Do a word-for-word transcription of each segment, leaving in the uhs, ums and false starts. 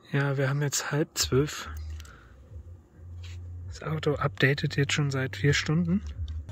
Ja, wir haben jetzt halb zwölf. Das Auto updatet jetzt schon seit vier Stunden.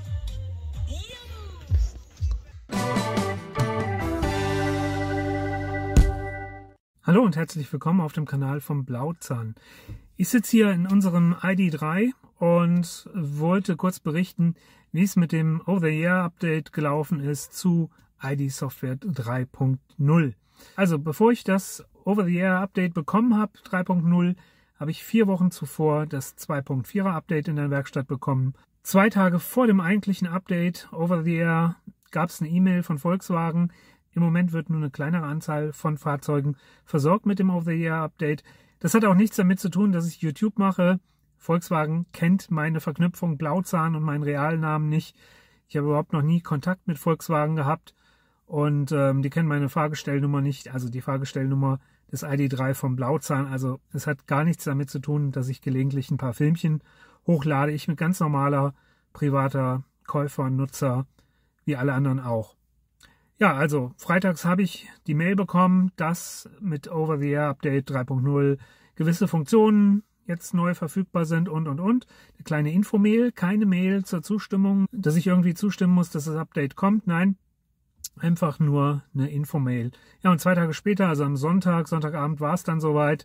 Hallo und herzlich willkommen auf dem Kanal vom Blauzahn. Ich sitze hier in unserem I D drei und wollte kurz berichten, wie es mit dem Over-the-Air-Update gelaufen ist zu I D Software drei Punkt null. Also bevor ich das Over-the-Air-Update bekommen habe, drei Punkt null, habe ich vier Wochen zuvor das zwei Punkt vierer Update in der Werkstatt bekommen. Zwei Tage vor dem eigentlichen Update Over-the-Air gab es eine E-Mail von Volkswagen. Im Moment wird nur eine kleinere Anzahl von Fahrzeugen versorgt mit dem Over-the-Air-Update. Das hat auch nichts damit zu tun, dass ich YouTube mache. Volkswagen kennt meine Verknüpfung Blauzahn und meinen Realnamen nicht. Ich habe überhaupt noch nie Kontakt mit Volkswagen gehabt und ähm, die kennen meine Fahrgestellnummer nicht, also die Fahrgestellnummer des I D drei vom Blauzahn. Also es hat gar nichts damit zu tun, dass ich gelegentlich ein paar Filmchen hochlade. Ich mit ganz normaler privater Käufer, Nutzer, wie alle anderen auch. Ja, also freitags habe ich die Mail bekommen, dass mit Over-the-Air-Update drei Punkt null gewisse Funktionen jetzt neu verfügbar sind und, und, und. Eine kleine Infomail, keine Mail zur Zustimmung, dass ich irgendwie zustimmen muss, dass das Update kommt. Nein, einfach nur eine Infomail. Ja, und zwei Tage später, also am Sonntag, Sonntagabend war es dann soweit.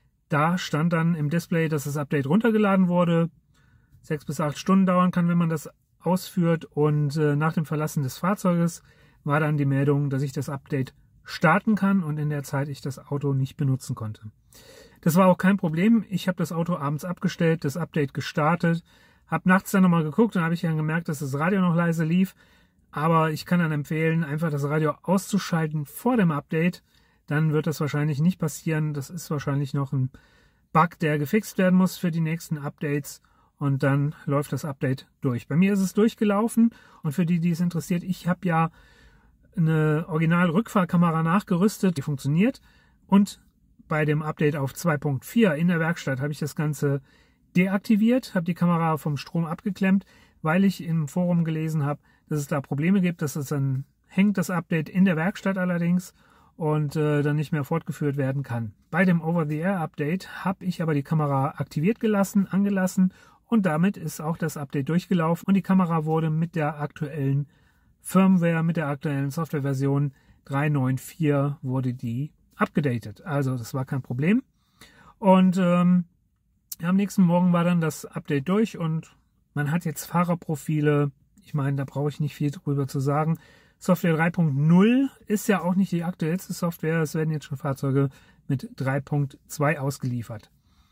Da stand dann im Display, dass das Update runtergeladen wurde. Sechs bis acht Stunden dauern kann, wenn man das ausführt. Und äh, nach dem Verlassen des Fahrzeuges war dann die Meldung, dass ich das Update starten kann und in der Zeit ich das Auto nicht benutzen konnte. Das war auch kein Problem. Ich habe das Auto abends abgestellt, das Update gestartet, habe nachts dann nochmal geguckt und habe ich dann gemerkt, dass das Radio noch leise lief. Aber ich kann dann empfehlen, einfach das Radio auszuschalten vor dem Update. Dann wird das wahrscheinlich nicht passieren. Das ist wahrscheinlich noch ein Bug, der gefixt werden muss für die nächsten Updates. Und dann läuft das Update durch. Bei mir ist es durchgelaufen. Und für die, die es interessiert, ich habe ja eine Original-Rückfahrkamera nachgerüstet, die funktioniert. Und bei dem Update auf zwei Punkt vier in der Werkstatt habe ich das Ganze deaktiviert, habe die Kamera vom Strom abgeklemmt, weil ich im Forum gelesen habe, dass es da Probleme gibt, dass es dann hängt, das Update in der Werkstatt allerdings und äh, dann nicht mehr fortgeführt werden kann. Bei dem Over-the-Air-Update habe ich aber die Kamera aktiviert gelassen, angelassen und damit ist auch das Update durchgelaufen und die Kamera wurde mit der aktuellen Firmware, mit der aktuellen Softwareversion drei Punkt neun vier wurde die abgedatet. Also das war kein Problem. Und ähm, am nächsten Morgen war dann das Update durch und man hat jetzt Fahrerprofile. Ich meine, da brauche ich nicht viel drüber zu sagen. Software drei Punkt null ist ja auch nicht die aktuellste Software. Es werden jetzt schon Fahrzeuge mit drei Punkt zwei ausgeliefert.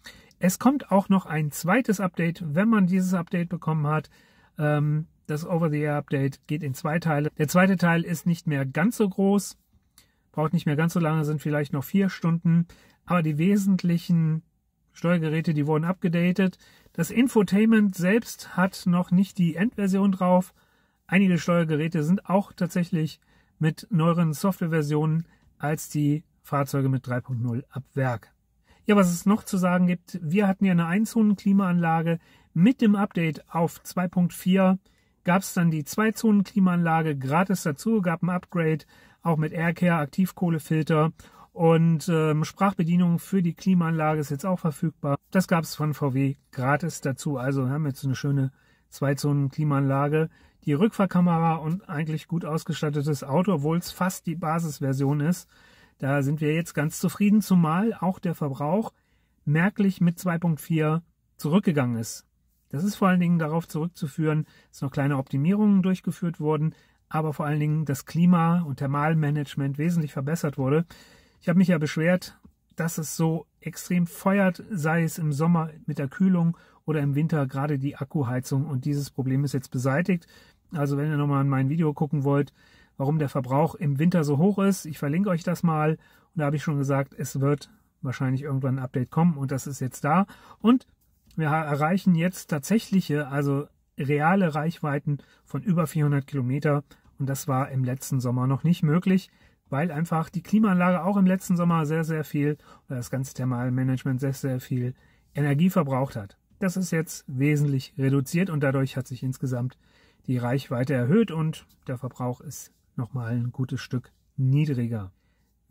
Es kommt auch noch ein zweites Update, wenn man dieses Update bekommen hat. Ähm, Das Over-the-Air-Update geht in zwei Teile. Der zweite Teil ist nicht mehr ganz so groß, braucht nicht mehr ganz so lange, sind vielleicht noch vier Stunden. Aber die wesentlichen Steuergeräte, die wurden abgedatet. Das Infotainment selbst hat noch nicht die Endversion drauf. Einige Steuergeräte sind auch tatsächlich mit neueren Softwareversionen als die Fahrzeuge mit drei Punkt null ab Werk. Ja, was es noch zu sagen gibt, wir hatten ja eine Einzonen-Klimaanlage. Mit dem Update auf zwei Punkt vier gab es dann die Zwei-Zonen-Klimaanlage gratis dazu, gab ein Upgrade, auch mit Aircare, Aktivkohlefilter und ähm, Sprachbedienung für die Klimaanlage ist jetzt auch verfügbar. Das gab es von V W gratis dazu, also wir haben jetzt eine schöne Zwei-Zonen-Klimaanlage. Die Rückfahrkamera und eigentlich gut ausgestattetes Auto, obwohl es fast die Basisversion ist. Da sind wir jetzt ganz zufrieden, zumal auch der Verbrauch merklich mit zwei Punkt vier zurückgegangen ist. Das ist vor allen Dingen darauf zurückzuführen, dass noch kleine Optimierungen durchgeführt wurden, aber vor allen Dingen das Klima- und Thermalmanagement wesentlich verbessert wurde. Ich habe mich ja beschwert, dass es so extrem feuert, sei es im Sommer mit der Kühlung oder im Winter gerade die Akkuheizung. Und dieses Problem ist jetzt beseitigt. Also wenn ihr nochmal in mein Video gucken wollt, warum der Verbrauch im Winter so hoch ist, ich verlinke euch das mal. Und da habe ich schon gesagt, es wird wahrscheinlich irgendwann ein Update kommen und das ist jetzt da. Und wir erreichen jetzt tatsächliche, also reale Reichweiten von über vierhundert Kilometer und das war im letzten Sommer noch nicht möglich, weil einfach die Klimaanlage auch im letzten Sommer sehr, sehr viel, oder das ganze Thermalmanagement sehr, sehr viel Energie verbraucht hat. Das ist jetzt wesentlich reduziert und dadurch hat sich insgesamt die Reichweite erhöht und der Verbrauch ist nochmal ein gutes Stück niedriger.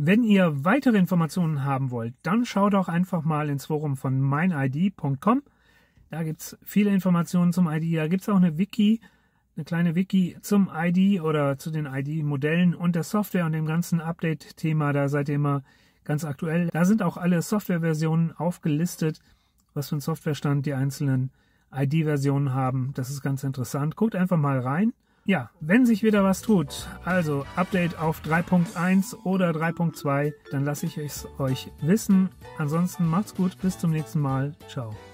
Wenn ihr weitere Informationen haben wollt, dann schaut doch einfach mal ins Forum von mein I D punkt com. Da gibt es viele Informationen zum I D. Da gibt es auch eine Wiki, eine kleine Wiki zum I D oder zu den I D-Modellen und der Software und dem ganzen Update-Thema. Da seid ihr immer ganz aktuell. Da sind auch alle Softwareversionen aufgelistet, was für einen Softwarestand die einzelnen I D-Versionen haben. Das ist ganz interessant. Guckt einfach mal rein. Ja, wenn sich wieder was tut, also Update auf drei Punkt eins oder drei Punkt zwei, dann lasse ich es euch wissen. Ansonsten macht's gut, bis zum nächsten Mal. Ciao.